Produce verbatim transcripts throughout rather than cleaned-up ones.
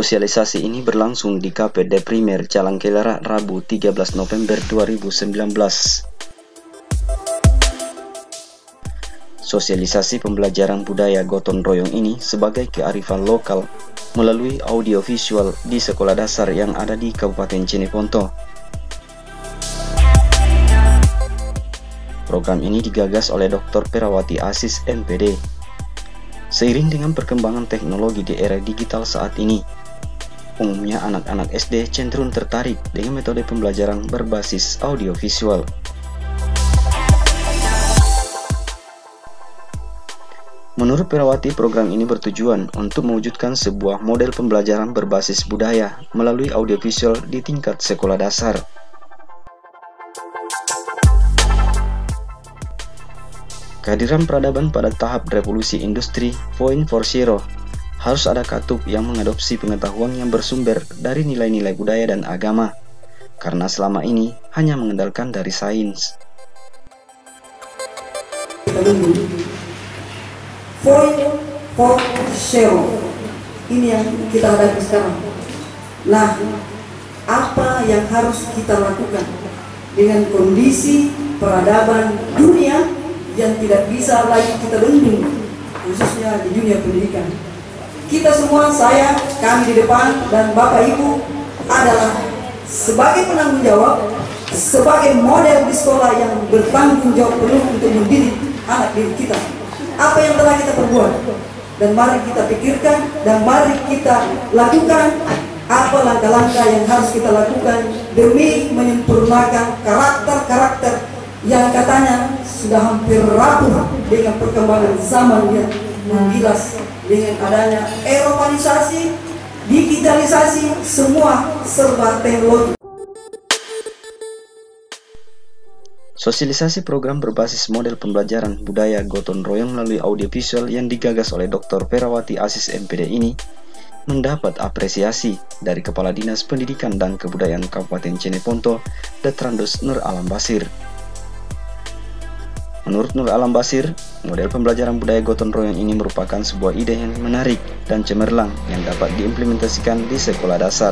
Sosialisasi ini berlangsung di K P D Primer Jalan Kelera Rabu tiga belas November dua ribu sembilan belas. Sosialisasi pembelajaran budaya gotong royong ini sebagai kearifan lokal melalui audiovisual di sekolah dasar yang ada di Kabupaten Cineponto. Program ini digagas oleh Doktor Perawati Asis M P D. Seiring dengan perkembangan teknologi di era digital saat ini, umumnya anak-anak S D cenderung tertarik dengan metode pembelajaran berbasis audiovisual. Menurut Perawati, program ini bertujuan untuk mewujudkan sebuah model pembelajaran berbasis budaya melalui audiovisual di tingkat sekolah dasar. Kehadiran peradaban pada tahap revolusi industri empat titik nol harus ada katup yang mengadopsi pengetahuan yang bersumber dari nilai-nilai budaya dan agama, karena selama ini hanya mengandalkan dari sains. empat titik nol ini yang kita hadapi sekarang. Nah, apa yang harus kita lakukan dengan kondisi peradaban dunia yang tidak bisa lagi kita bendung, khususnya di dunia pendidikan? Kita semua, saya, kami di depan, dan Bapak Ibu adalah sebagai penanggung jawab, sebagai model di sekolah yang bertanggung jawab penuh untuk mendidik anak didik kita. Apa yang telah kita perbuat, dan mari kita pikirkan, dan mari kita lakukan apa langkah-langkah yang harus kita lakukan demi menyempurnakan karakter-karakter yang katanya sudah hampir rapuh dengan perkembangan zaman yang menggilas, dengan adanya eropanisasi, digitalisasi, semua serba teknologi. Sosialisasi program berbasis model pembelajaran budaya gotong royong melalui audiovisual yang digagas oleh Doktor Perawati Asis M P D ini mendapat apresiasi dari Kepala Dinas Pendidikan dan Kebudayaan Kabupaten Cineponto, Detrandos Nur Alam Basir. Menurut Nur Alam Basir, model pembelajaran budaya gotong royong ini merupakan sebuah ide yang menarik dan cemerlang yang dapat diimplementasikan di sekolah dasar.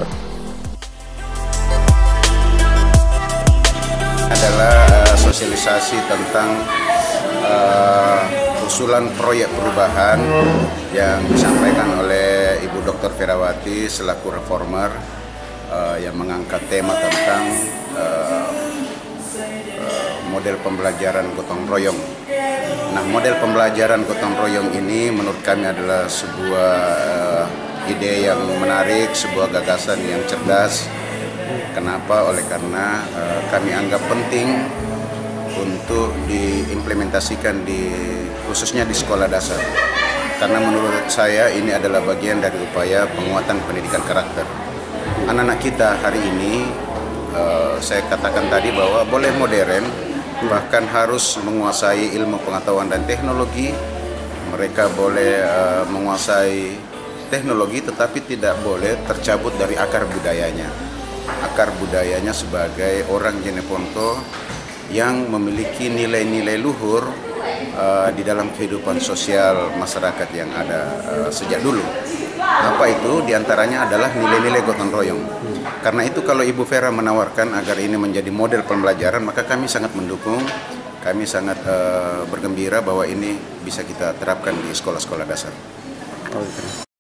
Adalah uh, sosialisasi tentang uh, usulan proyek perubahan yang disampaikan oleh Ibu Doktor Perawati selaku reformer uh, yang mengangkat tema tentang uh, model pembelajaran gotong royong. Nah, model pembelajaran gotong royong ini menurut kami adalah sebuah uh, ide yang menarik, sebuah gagasan yang cerdas. Kenapa? Oleh karena uh, kami anggap penting untuk diimplementasikan di khususnya di sekolah dasar. Karena menurut saya ini adalah bagian dari upaya penguatan pendidikan karakter. Anak-anak kita hari ini, uh, saya katakan tadi bahwa boleh modern, bahkan harus menguasai ilmu pengetahuan dan teknologi. Mereka boleh uh, menguasai teknologi, tetapi tidak boleh tercabut dari akar budayanya. Akar budayanya sebagai orang Cineponto yang memiliki nilai-nilai luhur uh, di dalam kehidupan sosial masyarakat yang ada uh, sejak dulu. Apa itu? Di antaranya adalah nilai-nilai gotong royong. Karena itu kalau Ibu Vera menawarkan agar ini menjadi model pembelajaran, maka kami sangat mendukung, kami sangat uh, bergembira bahwa ini bisa kita terapkan di sekolah-sekolah dasar.